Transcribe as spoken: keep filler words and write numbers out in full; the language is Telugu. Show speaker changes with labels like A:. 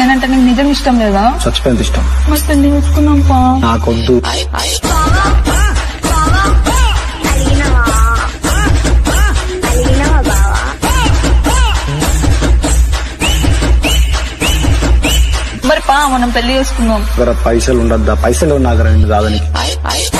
A: నేనంటే నీకు నిజం ఇష్టం లేదా?
B: చచ్చిపోయింది ఇష్టం.
A: మరి పెళ్లి చేసుకున్నాం పా.
B: నాకొద్దు.
A: మరి పా మనం పెళ్లి చేసుకుందాం.
B: పైసలు ఉండద్దా? పైసలు నా దగ్గర కాదని